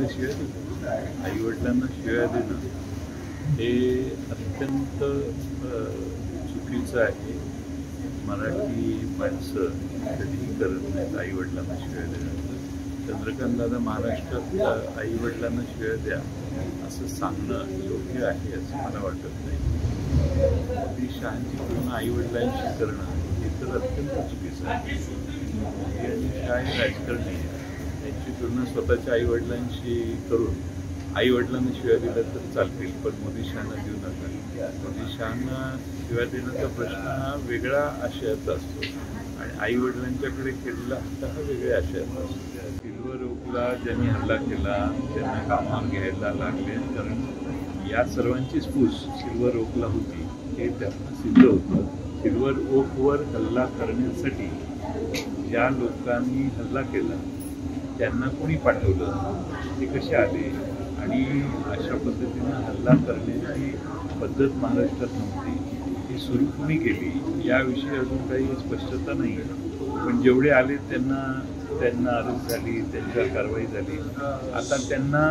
वडिलांना शिव्या देणं, आईवडिलांना शिव्या देणं हे अत्यंत चुकीचं आहे. मराठी माणसं कधीही करत नाहीत आईवडिलांना शिव्या देणं. चंद्रकांत दादा महाराष्ट्रात आईवडिलांना शिव्या द्या असं सांगणं योग्य आहे असं मला वाटत नाही. मोदी शहांची तुलना आईवडिलांशी करणं हे तर अत्यंत चुकीचं आहे. मोदी आणि शहा हे राजकारणी आहे, त्यांची तुलना स्वतःच्या आईवडिलांशी करून आईवडिलांना शिव्या दिल्या तर चालतील, पण मोदी शहांना देऊ नका. मोदी शहांना शिव्या देण्याचा प्रश्न हा वेगळा आशयाचा असतो आणि आईवडिलांच्याकडे केलेला हट्ट हा वेगळ्या आशयाचा असतो. सिल्वर ओकला ज्यांनी हल्ला केला त्यांना कामावर घ्यायला लागले, कारण या सर्वांचीच फूस सिल्वर ओकला होती हे त्यांना सिद्ध होतं. सिल्वर ओकवर हल्ला करण्यासाठी ज्या लोकांनी हल्ला केला त्यांना कोणी पाठवलं, ते कसे आले आणि अशा पद्धतीनं हल्ला करण्याची पद्धत महाराष्ट्रात नव्हती, ती सुरू कुणी केली याविषयी अजून काही स्पष्टता नाही. पण जेवढे आले त्यांना अरेस्ट झाली, त्यांच्यावर कारवाई झाली. आता त्यांना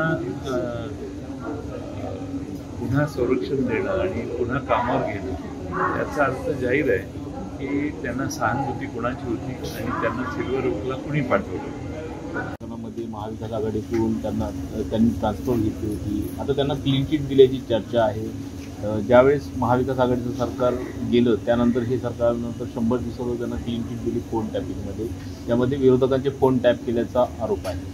पुन्हा संरक्षण देणं आणि पुन्हा कामावर घेणं याचा अर्थ जाहीर आहे की त्यांना सहानुभूती कोणाची होती आणि त्यांना सिल्वर ओकला कुणी पाठवलं. मध्ये महाविकास आघाडीकडून त्यांनी ट्रान्सफर घेतली होती. आता त्यांना क्लीन चिट दिल्याची चर्चा आहे. ज्यावेळेस महाविकास आघाडीचं सरकार गेलं त्यानंतर हे सरकारनंतर 100 दिवसावर त्यांना क्लीन चिट दिली फोन टॅपिंगमध्ये. त्यामध्ये विरोधकांचे फोन टॅप केल्याचा आरोप आहे.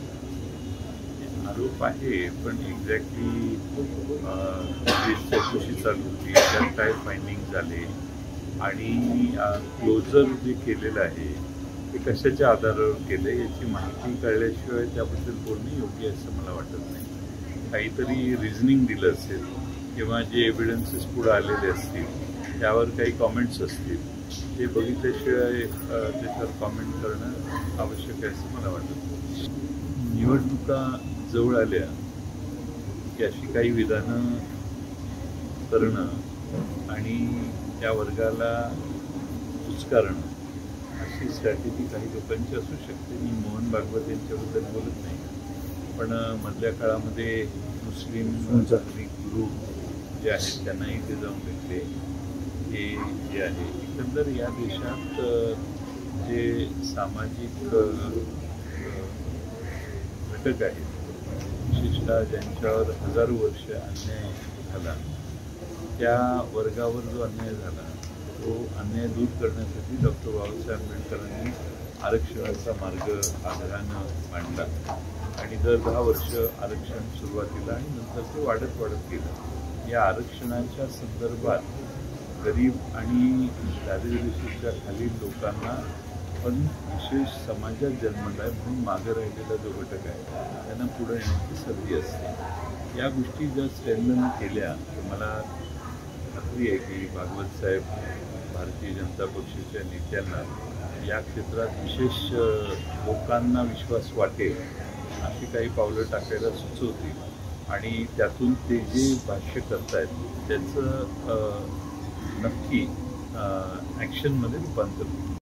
पण एक्झॅक्टली चौकशी चालू होती, त्यात काय फायंडिंग झाले आणि क्लोजर जे केलेलं आहे ते कशाच्या आधारावर केलं याची माहिती कळल्याशिवाय त्याबद्दल बोलणे योग्य असं मला वाटत नाही. काहीतरी रिझनिंग दिलं असेल किंवा जे एव्हिडन्सेस पुढे आलेले असतील त्यावर काही कॉमेंट्स असतील, ते बघितल्याशिवाय त्याच्यावर कॉमेंट करणं आवश्यक आहे असं मला वाटतं. निवडणुका जवळ आल्या की अशी काही विधानं करणं आणि त्या वर्गाला उचकारणं अशी स्ट्रॅटेजी काही लोकांची असू शकते. मी मोहन भागवत यांच्याबद्दल बोलत नाही, पण मधल्या काळामध्ये मुस्लिम गुरु जे आहेत त्यांनाही ते जाऊन भेटले. हे जे आहे एकंदर या देशात जे सामाजिक घटक आहेत, विशेषतः ज्यांच्यावर हजारो वर्ष अन्याय झाला, त्या वर्गावर जो अन्याय झाला तो अन्याय दूर करण्यासाठी डॉक्टर बाबासाहेब आंबेडकरांनी आरक्षणाचा मार्ग आग्रहानं मांडला आणि दर 10 वर्ष आरक्षण सुरुवातीला आणि नंतर ते वाढत गेलं. या आरक्षणाच्या संदर्भात गरीब आणि दारिद्र्यरेषेच्या खालील लोकांना पण विशेष समाजात जन्मलाय म्हणून मागे राहिलेला जो घटक आहे त्यांना पुढे येण्याची संधी असते. या गोष्टी जर स्ट्रेंथन केल्या तर मला खात्री आहे की भागवत साहेब भारतीय जनता पक्षाच्या नेत्यांना या क्षेत्रात विशेष लोकांना विश्वास वाटेल अशी काही पावलं टाकायला सुचवतील आणि त्यातून ते जे भाष्य करतायत त्याचं नक्की ॲक्शनमध्ये रूपांतर होईल.